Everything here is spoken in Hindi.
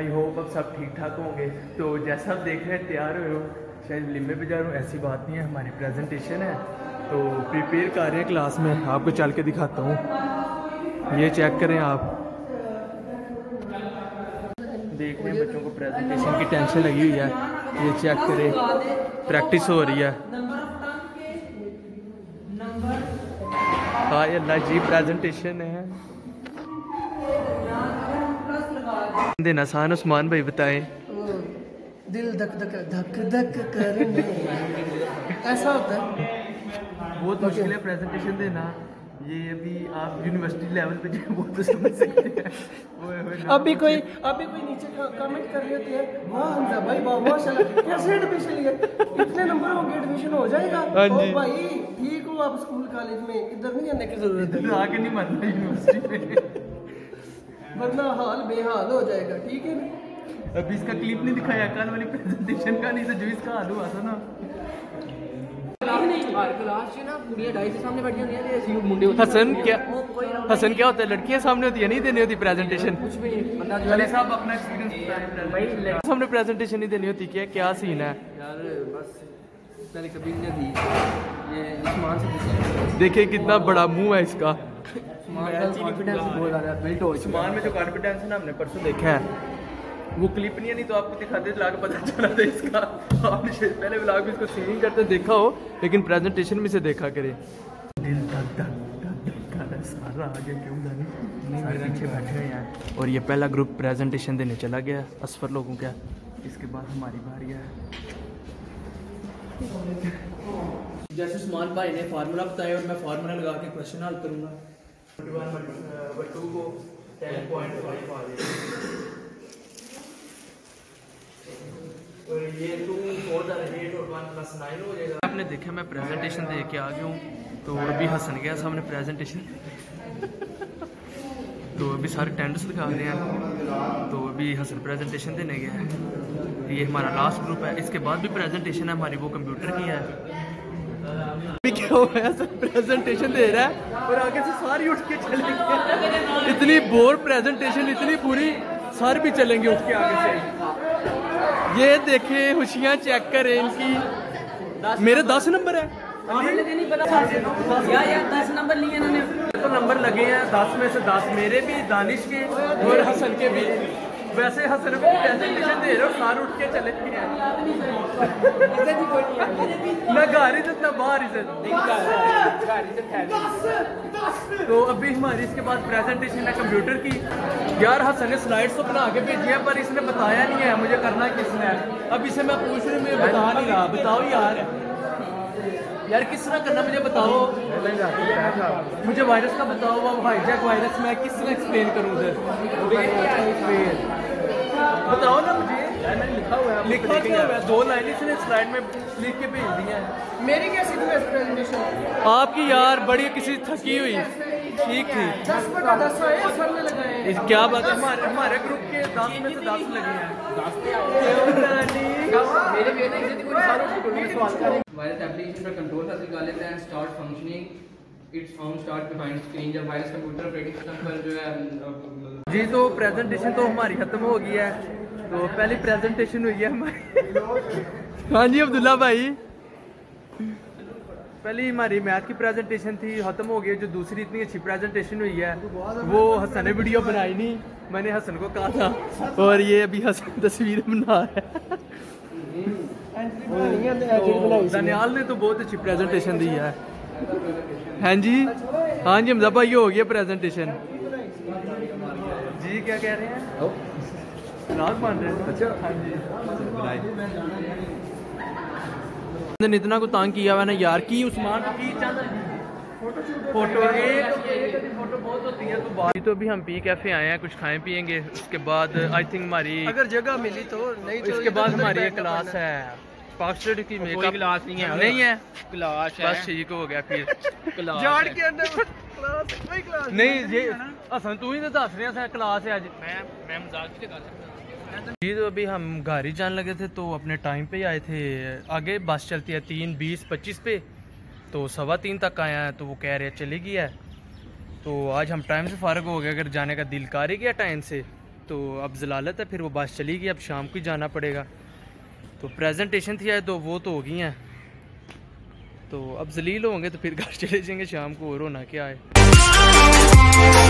आई होप अब सब ठीक ठाक होंगे। तो जैसा आप देख रहे हैं तैयार हुए हो, शायद लिम्बे पे जा रहा हूँ, ऐसी बात नहीं है। हमारी प्रेजेंटेशन है तो प्रिपेयर कर रहे हैं क्लास में। आपको चल के दिखाता हूँ, ये चेक करें आप, देख रहे हैं बच्चों को प्रेजेंटेशन की टेंशन लगी हुई है। ये चेक करें, प्रैक्टिस हो रही है। हाँ अल्लाह जी, प्रेजेंटेशन है। देना आसान, उस्मान भाई बताएं। दिल धक धक धक धक करने ऐसा होता है। बहुत मुश्किल है प्रेजेंटेशन देना। ये अभी आप यूनिवर्सिटी लेवल पे जो वो तो समझ सकते हैं। अभी कोई नीचे कमेंट कर रहे थे, वाह हमजा भाई वाह माशाल्लाह कैसे एडमिशन लिया, इतने नंबर होंगे एडमिशन हो जाएगा। हाँ जी। ओ भाई ठीक हो आप स्कूल कॉलेज में, इधर नहीं जाने की जरूरत है, आगे नहीं मरना यूनिवर्सिटी में, वरना हाल बेहाल हो जाएगा। ठीक है ना। अभी इसका क्लिप नहीं दिखाया कल वाली प्रेजेंटेशन का, नहीं तो जो इसका हाल हुआ था ना। हसन क्या होता है, लड़कियां सामने होती है, नहीं देनी होती प्रेजेंटेशन। साहब अपना एक्सपीरियंस, सामने प्रेजेंटेशन नहीं देनी होती, क्या सीन है यार? बस पहले कभी नहीं दी ये उस्मान से। देखिए कितना बड़ा मुंह है इसका। उस्मान में जो कॉन्फिडेंस है ना, हमने परसों देखा है, वो क्लिप नहीं है, नहीं तो आपको दिखाते ला के पता चला था इसका। आपने पहले व्लॉग में इसको सिंगिंग करते देखा हो, लेकिन प्रेजेंटेशन में से देखा करे। दिल धक धक धक कर सारा आगे क्यों जाने, सारे पीछे बैठे हुए हैं। और ये पहला ग्रुप प्रेजेंटेशन देने चला गया असफर लोगों का। इसके बाद हमारी बारी है। जैसे उस्मान भाई ने फार्मूला बताया और मैं फार्मूला लगा के क्वेश्चन हल करूंगा। 21/2 को 10.5 आ गया। ये 2 4 8 और 1 + 9 हो जाएगा। आपने देखा मैं प्रेजेंटेशन दे के आ गया हूँ, तो अभी हसन गया सामने प्रेजेंटेशन। तो अभी सारे टेंडर्स दिखा रहे हैं, तो अभी हसन प्रेजेंटेशन देने गया है। ये हमारा लास्ट ग्रुप है, इसके बाद भी प्रेजेंटेशन है हमारी, वो कंप्यूटर की है। क्या हुआ है, सब प्रेजेंटेशन दे रहा है और आगे से सारी उठ के चलेंगे। इतनी बोर प्रेजेंटेशन, इतनी बुरी, सारे भी चलेंगे उठ के आगे से। ये देखे खुशियाँ चेक करें इनकी। मेरे 10 नंबर है, नहीं पता यार 10 नंबर लिए इन्होंने, तो नंबर लगे हैं 10 में से 10 मेरे भी, दानिश के और हसन के भी। वैसे हसन को प्रेजेंटेशन दे रहे हो, सारे उठ के चले गए हैं। ना गाड़ी तो ना बाहर इज्जत। तो अभी हमारी इसके बाद प्रेजेंटेशन है कंप्यूटर की। यार हसन ने स्लाइड्स तो बना के भेजी है, पर इसने बताया नहीं है मुझे करना किसने है। अब इसे मैं पूछ रही हूँ, मुझे बता नहीं रहा। बताओ यार किस तरह करना, मुझे बताओ। मुझे वायरस का बताओ, वो हाईजैक वायरस मैं किस तरह एक्सप्लेन करूँ उधर, बताओ ना मुझे। लिखा हुआ है 2 लाइन इसने स्लाइड में लिख के भेज दी है। मेरी कैसी थी प्रेजेंटेशन? आपकी यार बड़ी किसी थकी हुई ठीक थी। 10/10 सर ने लगाए। क्या बात है, हमारे ग्रुप के 10 में से 10 लगे हैं। वायरस एप्लीकेशन पर कंट्रोल हासिल कर लेते हैं। Start functioning, it's found start behind screen. जब वायरस कंप्यूटर ऑपरेटिंग सिस्टम पर जो है जी, तो प्रेजेंटेशन तो हमारी खत्म हो गई है। तो पहली प्रेजेंटेशन हुई है हमारी। हाँ जी अब्दुल्ला भाई, पहली हमारी मैथ की प्रेजेंटेशन थी, खत्म हो गई। जो दूसरी इतनी अच्छी प्रेजेंटेशन हुई है वो हसन ने वीडियो बनाई नहीं, मैंने हसन को कहा था। और ये अभी हसन तस्वीर बना रहा है। दनियाल ने तो बहुत अच्छी प्रेजेंटेशन दी है। हाँ जी हमजा भाई हो गया प्रेजेंटेशन जी। क्या कह रहे हैं, राग मान रहे हैं? अच्छा हाँ जी। इतना को तंग किया हुआ ना यार, की उस्मान की फोटो बहुत होती है। तो अभी हम पी कैफे आए हैं, कुछ खाएं पियेंगे। उसके बाद आई थिंक हमारी अगर जगह मिली तो नहीं, इसके बाद हमारी एक क्लास है पास्टर की। मेकअप क्लास नहीं है क्लास है, बस ठीक हो गया फिर जाड़ के अंदर क्लास कोई क्लास नहीं। ये हसन तू ही तो दस रहे हैं क्लास है आज, मैं मजाक से कर सकता जी। तो अभी हम घर ही जाने लगे थे, तो अपने टाइम पे ही आए थे। आगे बस चलती है 3:20-25 पे, तो 3:15 तक आया है। तो वो कह रहे चली गई है, तो आज हम टाइम से फारग हो गए। अगर जाने का दिल कर ही गया टाइम से, तो अब जलालत है, फिर वो बस चली गई, अब शाम को ही जाना पड़ेगा। तो प्रेजेंटेशन थी है तो वो तो हो गई हैं, तो अब जलील होंगे तो फिर घर चले जाएंगे शाम को, और होना क्या है।